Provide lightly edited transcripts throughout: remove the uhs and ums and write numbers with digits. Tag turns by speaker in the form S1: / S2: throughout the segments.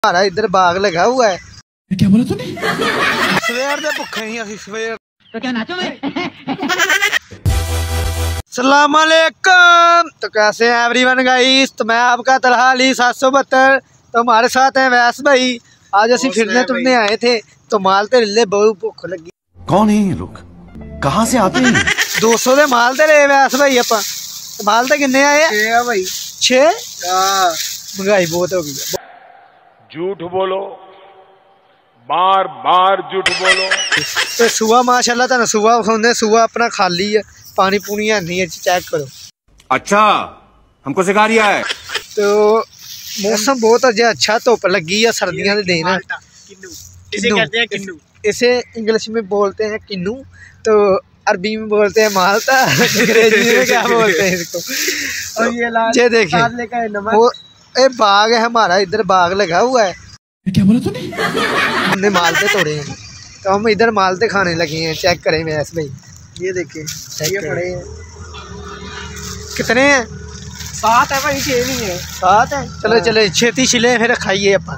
S1: हमारा इधर बाग लगा हुआ है।
S2: क्या बोला तूने?
S1: सवेर दे भुखे ही असी सवेर।
S2: तो क्या नाचो मैं?
S1: सलाम अलैकुम। तो कैसे हैं एवरीवन गाइस। तो मैं आपका तलहा अली 772। तो हमारे साथ हैं वैस भाई। आज असी फिरने तुरने आए थे तो माल ते ले बहुत भुख लगी।
S3: कौन है ये लोग, कहाँ से आते हैं?
S1: 200 दे माल ते ले वैस भाई अपा। माल ते किन्ने आए? 6 भाई 6। महंगाई बहुत हो गई।
S4: झूठ बोलो, बार बार झूठ बोलो।
S1: तो सुबह माशाल्लाह था ना, सुबह खाने सुबह अपना खाली है, पानी पूनी है नहीं है, चेक करो। अच्छा
S3: हमको सिखा रिया है।
S1: तो मौसम बहुत अजय अच्छा, धुप लगी है, सर्दियों के दिन है।
S5: इसे कहते हैं किन्नू।
S1: इसे इंग्लिश में बोलते हैं किन्नू, तो अरबी में बोलते हैं माल्टा, अंग्रेजी में क्या बोलते हैं इसको।
S5: और
S1: ये देखिए वो ये बाग है हमारा, इधर बाग लगा हुआ है।
S2: क्या बोला तूने?
S1: हमने मालते तोड़े हैं तो हम इधर मालते खाने लगे हैं। चेक करें वैस भाई, ये देखिए ये पड़े हैं। कितने हैं?
S5: 7 है भाई, 6 नहीं है।
S1: 7 है। चलो चलो छेती छिले फिर खाइए अपा।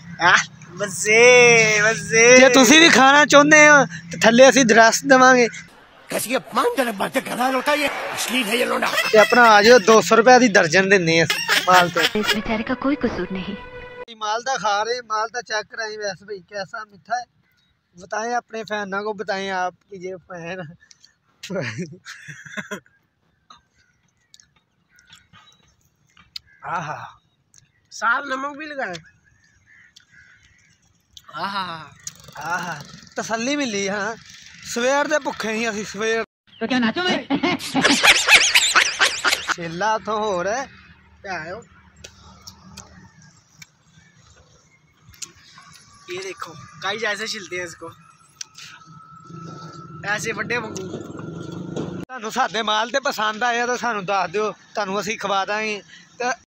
S5: बसे
S1: जे तुसी भी खाना चाहते हो तो थल्ले असी दरस देवांगे।
S3: कैसी अपमानजनक बातें कर रहा है ये, अश्लील है ये लोंडा।
S1: ते अपना आ जाओ, 200 रुपए की दर्जन देने मालते।
S6: इस बेचारे का कोई कसूर नहीं।
S1: मालदा खा रहे, मालदा चेक कराएं वैसे भाई कैसा मीठा है। बताएं अपने फैन को, बताएं आपकी ये फैन। आहा
S5: साफ नमक भी लगाए। आहा
S1: आहा तसल्ली मिली। हाँ सवेर दे भुखे ही असी सवेर।
S2: तो क्या नाचो मैं?
S1: छेला तो हो रहा है।
S5: क्या है ये देखो गाइस, ऐसे छिलते हैं इसको, ऐसे बड़े वांगू।
S1: ਤੁਹਾਨੂੰ ਸਾਡੇ ਮਾਲ ਤੇ ਪਸੰਦ ਆਇਆ ਤਾਂ ਸਾਨੂੰ ਦੱਸ ਦਿਓ, ਤੁਹਾਨੂੰ ਅਸੀਂ ਖਵਾ ਦਾਂਗੇ। ਤੇ